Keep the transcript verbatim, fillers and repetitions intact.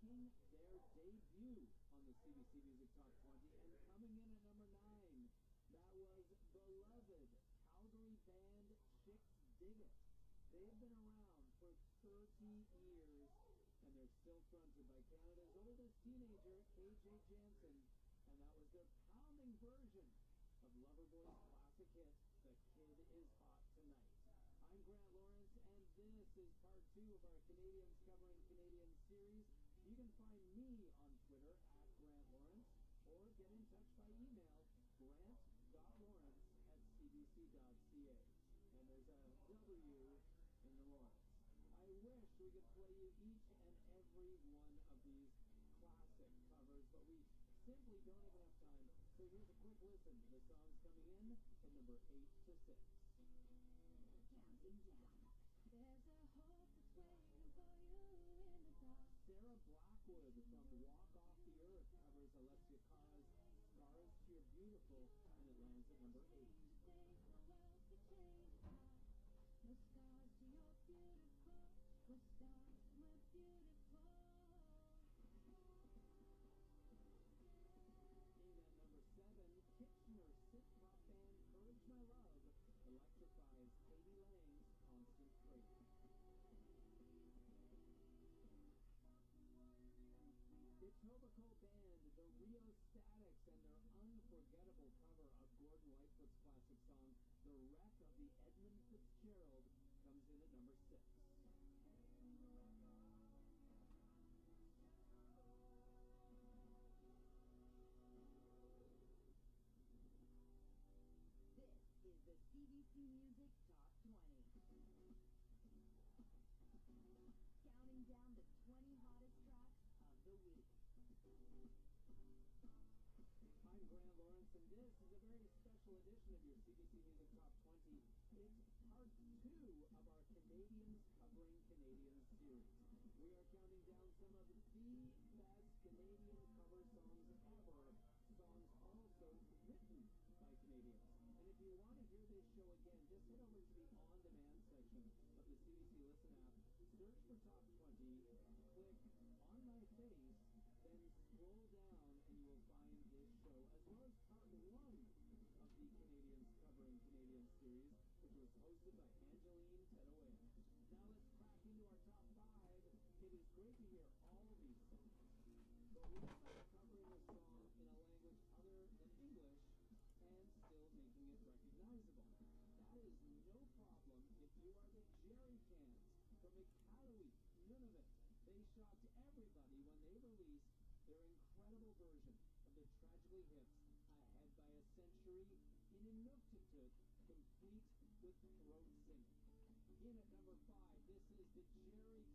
making their debut on the C B C Music Top twenty, and coming in at number nine, that was beloved Calgary band Chicks Dig It. They've been around for thirty years, and they're still fronted by Canada's oldest teenager, K J Jansen, and that was their pounding version of Loverboy's classic hit, The Kid Is Hot Tonight. I'm Grant Lawrence, and this is part two of our Canadians Covering Canadians series. You can find me on Twitter at Grant Lawrence, or get in touch by email, grant dot lawrence at c b c dot c a. And there's a W in the Lawrence. I wish we could play you each and every one of these classic covers, but we simply don't have enough time. So here's a quick listen to the songs coming in from number eight to six. Counting down. There's a hope that's waiting for you in the dark. Sarah Blackwood from Walk Off the Earth covers Alessia Cara's Scars to Your Beautiful, and it lands at number eight. Days the world could change apart. No scars to your beautiful. We're stars and we're beautiful. In at number seven, Kitchener synth-pop band Courage My Love electrifies Katie Lang's Constant Craving. Etobicoke band The Rio Statics and their unforgettable cover of Gordon Lightfoot's classic song, The Wreck of the Edmund Fitzgerald, comes in at number six. This is the C B C Music Top twenty. Counting down the twenty hottest tracks of the week. I'm Grant Lawrence, and this is a very special edition of your C B C Music Top twenty. It's part two of our Canadians Covering Canadians series. We are counting down some of the best Canadian cover songs ever, songs also written by Canadians. And if you want to hear this show again, just head over to the on-demand section of the C B C Listen app, search for Top twenty, click On My Face, then scroll down and you will find this show, as well as part one of the Canadians Covering Canadians series, which was hosted by Angeline Tedawea. Now let's crack into our top five. It is great to hear all these songs, but what about covering a song in a language other than English and still making it recognizable? That is no problem if you are the Jerry Cans from Iqaluit, Nunavut. They shocked everybody when they released their incredible version of the Tragically Hip's Ahead by a Century in Inuktitut, complete with throat singing. In at number five, this is the Jerry